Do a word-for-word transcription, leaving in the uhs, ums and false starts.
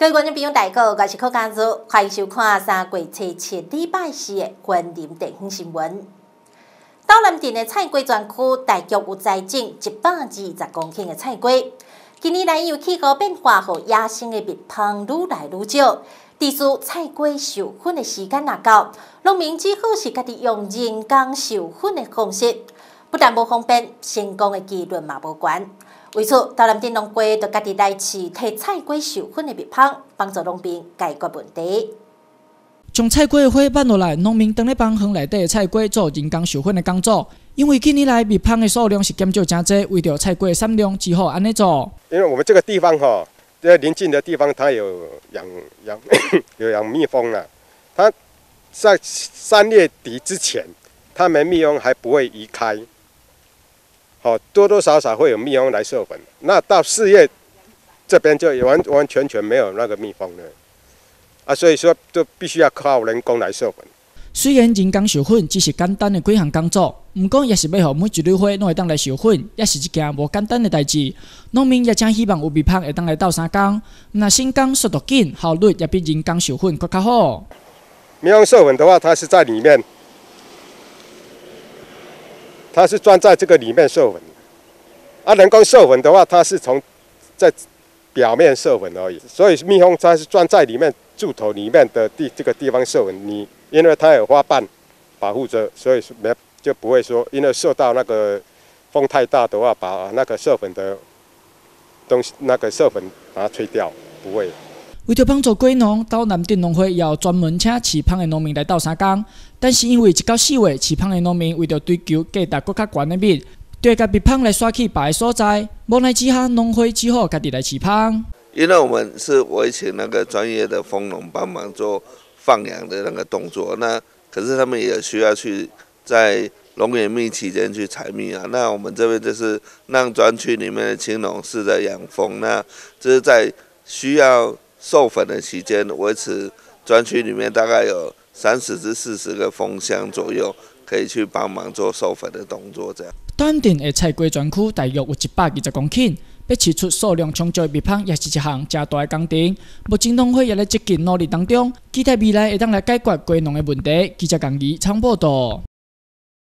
各位观众朋友，大家好，我是柯家族，欢迎收看三月初七礼拜四的云林地方新闻。斗南镇的菜龟专区大约有栽种一百二十公顷的菜龟。近年来，因为气候变化，和野生的蜜蜂愈来愈少，地区菜龟授粉的时间若到，农民只好是家己用人工授粉的方式，不但无方便，成功的几率嘛无悬。为此，斗南镇农会就家己来饲替菜龟授粉的蜜蜂，帮助农民解决问题。 将菜龟的花挽落来，农民当咧帮园内底的菜龟做人工授粉的工作。因为近年来蜜蜂的数量是减少真多，为着菜龟的产量，只好安尼做。 因为我们这个地方哈，这邻近的地方它有养养有养蜜蜂了，它在三月底之前，它们蜜蜂还不会移开。好，多多少少会有蜜蜂来授粉。那到四月这边就完完全全没有那个蜜蜂了，啊，所以说就必须要靠人工来授粉。 虽然人工授粉只是简单的几项工作，不过也是要让每一蕊花拢会当来授粉，也是一件无简单的代志。农民也真希望有蜜蜂会当来斗相共，那新工速度紧，效率也比人工授粉更较好。 蜜蜂授粉的话，它是在里面。它是钻在这个里面授粉，啊，人工授粉的话，它是从在表面授粉而已。所以蜜蜂它是钻在里面柱头里面的地这个地方授粉，你因为它有花瓣保护着，所以没就不会说因为受到那个风太大的话，把那个授粉的东西那个授粉把它吹掉，不会。 为着帮助龟农，斗南镇农会也有专门请饲蜂的农民来斗相共。但是因为一到四月，饲蜂的农民为着追求价值更较悬的蜜，就甲蜜蜂来刷去别的所在。无奈之下，农会只好家己来饲蜂。 因为我们是委请那个专业的蜂农帮忙做放养的那个动作，那可是他们也需要去在龙眼蜜期间去采蜜啊。那我们这边就是让专区里面的青农试着养蜂，那这是在需要授粉的期间，维持专区里面大概有三十至四十个蜂箱左右，可以去帮忙做授粉的动作。这样， 斗南镇的菜龟专区大约有一百二十公顷，要饲出数量充足的蜜蜂，也是一项真大的工程。目前农会也在积极努力当中，期待未来会当来解决龟农的问题。记者江怡采访报道。